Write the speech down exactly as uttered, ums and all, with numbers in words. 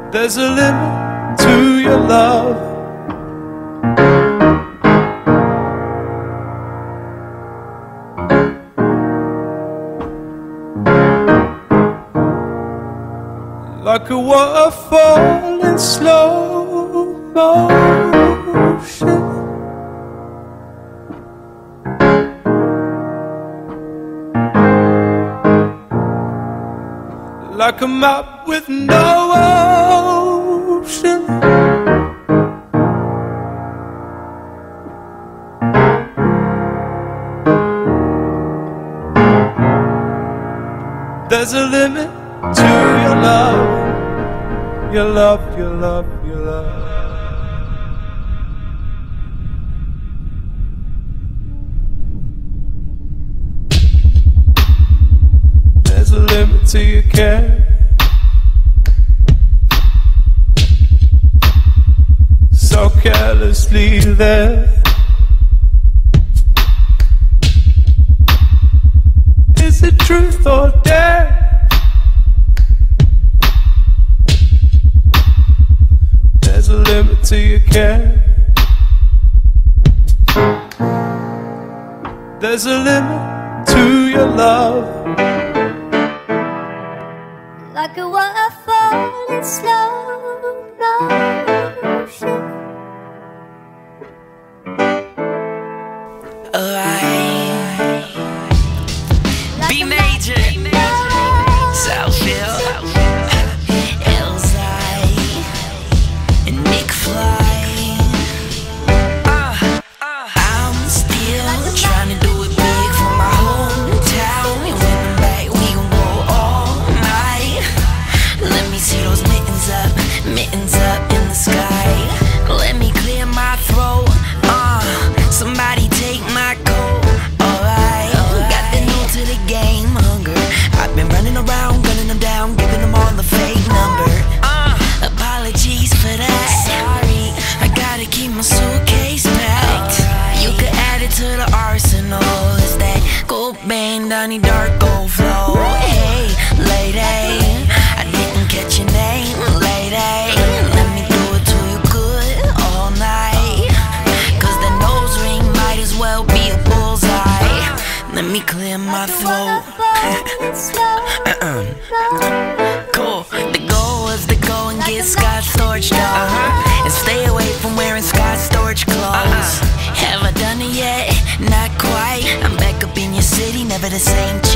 There's a limit to your love. Like a waterfall in slow motion, like a map with no ocean. There's a limit to your love, your love, your love, your love. There's a limit to your care. So carelessly there. Is it truth or dare? There's a limit to your care. There's a limit to your love. Like a waterfall in slow motion. Alright, B major, Southfield, Elzai, and Nick Fly. Uh, uh, I'm still trying to do it big for my hometown. And when I'm back, we gon' go all night. Let me see those mittens up, mittens up in the sky. Let me clear my throat. Uh, somebody take my coat. Alright, got the new to the game, hunger. I've been running around, gunning them down, giving them all the fake number. Uh, apologies for that. Sorry, I gotta keep my suitcase packed. You could add it to the arsenal. It's that gold band, Donnie Darko flow. Hey, lady, I didn't catch your name, lady. Let me do it to you good all night. Cause the nose ring might as well be a bullseye. Let me clear my throat. Cool. The goal was to go and get Scott Storch though, uh-huh. And stay away from wearing Scott Storch clothes. uh-uh. Have I done it yet? Not quite. I'm back up in your city, never the same